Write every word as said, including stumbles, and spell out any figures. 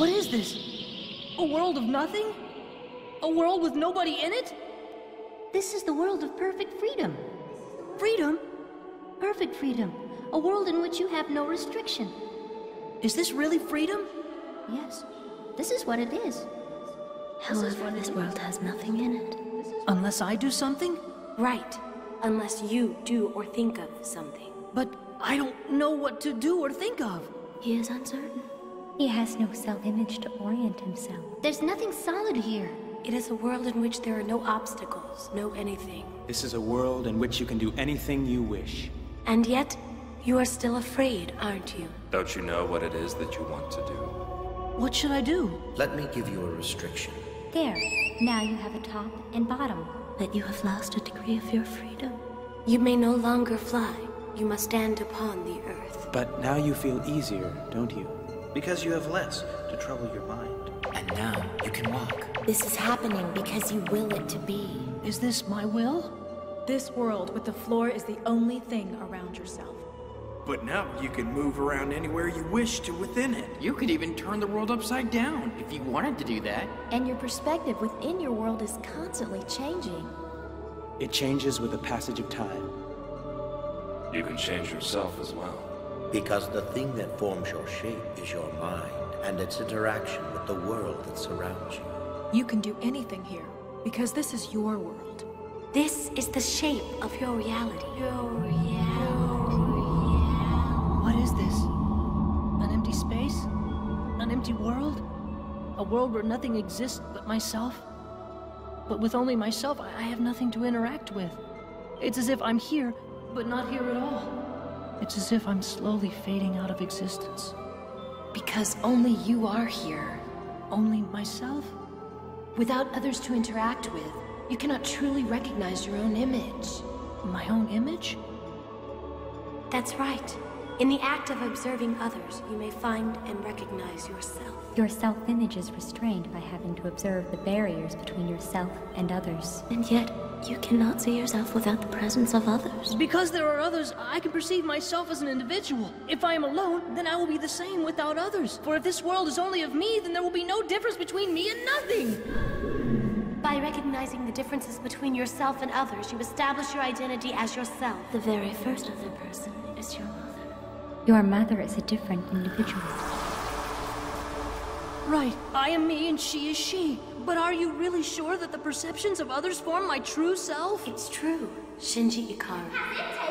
What is this? A world of nothing? A world with nobody in it? This is the world of perfect freedom. Freedom? Perfect freedom. A world in which you have no restriction. Is this really freedom? Yes. This is what it is. However, this world has nothing in it. Unless I do something? Right. Unless you do or think of something. But I don't know what to do or think of. He is uncertain. He has no self-image to orient himself. There's nothing solid here. It is a world in which there are no obstacles, no anything. This is a world in which you can do anything you wish. And yet, you are still afraid, aren't you? Don't you know what it is that you want to do? What should I do? Let me give you a restriction. There. Now you have a top and bottom. That you have lost a degree of your freedom. You may no longer fly. You must stand upon the earth. But now you feel easier, don't you? Because you have less to trouble your mind. And now you can walk. This is happening because you will it to be. Is this my will? This world with the floor is the only thing around yourself. But now you can move around anywhere you wish to within it. You could even turn the world upside down if you wanted to do that. And your perspective within your world is constantly changing. It changes with the passage of time. You can change yourself as well. Because the thing that forms your shape is your mind and its interaction with the world that surrounds you. You can do anything here, because this is your world. This is the shape of your reality. Your reality. What is this? An empty space? An empty world? A world where nothing exists but myself? But with only myself, I have nothing to interact with. It's as if I'm here, but not here at all. It's as if I'm slowly fading out of existence. Because only you are here. Only myself? Without others to interact with, you cannot truly recognize your own image. My own image? That's right. In the act of observing others, you may find and recognize yourself. Your self-image is restrained by having to observe the barriers between yourself and others. And yet, you cannot see yourself without the presence of others. Because there are others, I can perceive myself as an individual. If I am alone, then I will be the same without others. For if this world is only of me, then there will be no difference between me and nothing. By recognizing the differences between yourself and others, you establish your identity as yourself. The very first other person is your mother. Your mother is a different individual. Right, I am me and she is she. But are you really sure that the perceptions of others form my true self? It's true, Shinji Ikaru.